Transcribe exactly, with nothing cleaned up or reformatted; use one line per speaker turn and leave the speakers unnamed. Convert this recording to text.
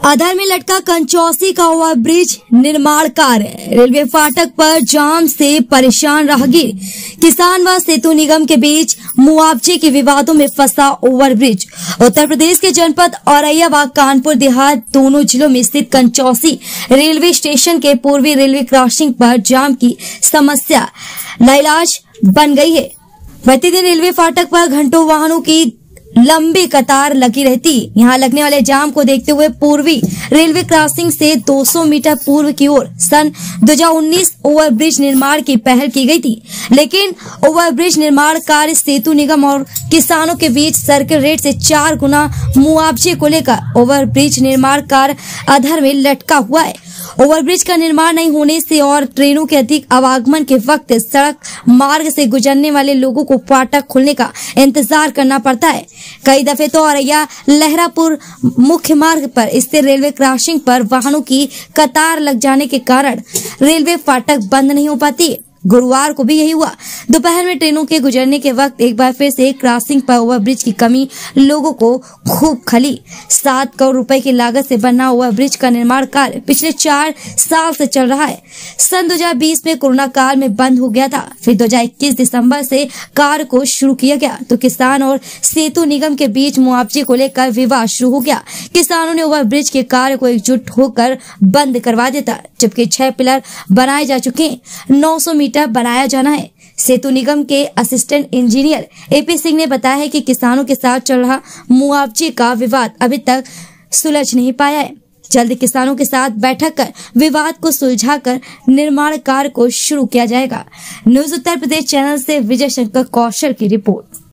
आधार में लटका कंचौसी का ओवरब्रिज निर्माण कार्य। रेलवे फाटक पर जाम से परेशान राहगीर। किसान व सेतु निगम के बीच मुआवजे के विवादों में फंसा ओवरब्रिज। उत्तर प्रदेश के जनपद औरैया व कानपुर देहात दोनों जिलों में स्थित कंचौसी रेलवे स्टेशन के पूर्वी रेलवे क्रॉसिंग पर जाम की समस्या लाइलाज बन गई है। प्रतिदिन रेलवे फाटक पर घंटों वाहनों की लंबी कतार लगी रहती। यहां लगने वाले जाम को देखते हुए पूर्वी रेलवे क्रॉसिंग से दो सौ मीटर पूर्व की ओर सन दो हज़ार उन्नीस ओवरब्रिज निर्माण की पहल की गई थी, लेकिन ओवरब्रिज निर्माण कार्य सेतु निगम और किसानों के बीच सर्किल रेट से चार गुना मुआवजे को लेकर ओवरब्रिज निर्माण कार्य अधर में लटका हुआ है। ओवरब्रिज का निर्माण नहीं होने से और ट्रेनों के अधिक आवागमन के वक्त सड़क मार्ग से गुजरने वाले लोगों को फाटक खुलने का इंतजार करना पड़ता है। कई दफे तो औरैया लहरापुर मुख्य मार्ग पर स्थित रेलवे क्रॉसिंग पर वाहनों की कतार लग जाने के कारण रेलवे फाटक बंद नहीं हो पाती। गुरुवार को भी यही हुआ। दोपहर में ट्रेनों के गुजरने के वक्त एक बार फिर से क्रॉसिंग पर ओवरब्रिज की कमी लोगों को खूब खली। सात करोड़ रुपए की लागत से बना ओवरब्रिज का निर्माण कार्य पिछले चार साल से चल रहा है। सन दो हज़ार बीस में कोरोना काल में बंद हो गया था, फिर दो हज़ार इक्कीस दिसंबर से कार्य को शुरू किया गया तो किसान और सेतु निगम के बीच मुआवजे को लेकर विवाद शुरू हो गया। किसानों ने ओवरब्रिज के कार्य को एकजुट होकर बंद करवा देता, जबकि छह पिलर बनाए जा चुके हैं, नौ सौ मीटर बनाया जाना है। सेतु निगम के असिस्टेंट इंजीनियर एपी सिंह ने बताया है कि किसानों के साथ चल रहा मुआवजे का विवाद अभी तक सुलझ नहीं पाया है। जल्द किसानों के साथ बैठक कर विवाद को सुलझाकर निर्माण कार्य को शुरू किया जाएगा। न्यूज उत्तर प्रदेश चैनल से विजय शंकर कौशल की रिपोर्ट।